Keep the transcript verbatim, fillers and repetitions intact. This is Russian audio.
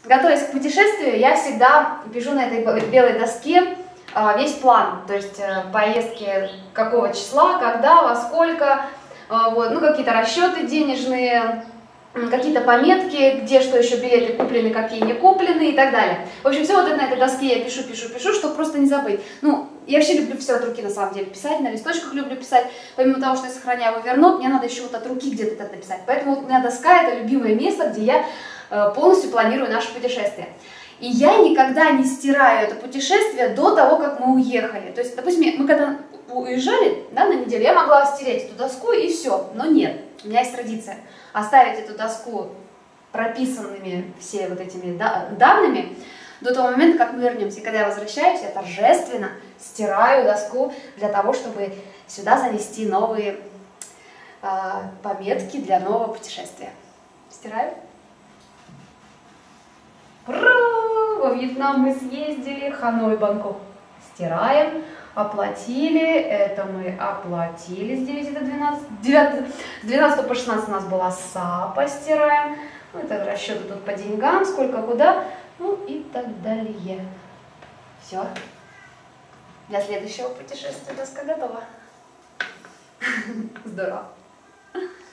готовясь к путешествию, я всегда пишу на этой белой доске весь план, то есть поездки какого числа, когда, во сколько, вот, ну, какие-то расчеты денежные, какие-то пометки, где что еще билеты куплены, какие не куплены и так далее. В общем, все вот это на этой доске я пишу, пишу, пишу, чтобы просто не забыть. Ну, я вообще люблю все от руки, на самом деле, писать, на листочках люблю писать. Помимо того, что я сохраняю в Evernote, мне надо еще вот от руки где-то это написать. Поэтому вот у меня доска — это любимое место, где я э, полностью планирую наше путешествие. И я никогда не стираю это путешествие до того, как мы уехали. То есть, допустим, мы когда уезжали, да, на неделю, я могла стереть эту доску и все, но нет. У меня есть традиция оставить эту доску прописанными все вот этими данными до того момента, как мы вернемся. И когда я возвращаюсь, я торжественно стираю доску для того, чтобы сюда занести новые э, пометки для нового путешествия. Стираю. Ура! Во Вьетнам мы съездили, Ханой, Бангкок. Стираем. Оплатили, это мы оплатили с девяти до двенадцати, с двенадцатого по шестнадцатый у нас была САПа, стираем, ну, это расчеты тут по деньгам, сколько, куда, ну и так далее. Все, для следующего путешествия доска готова. Здорово.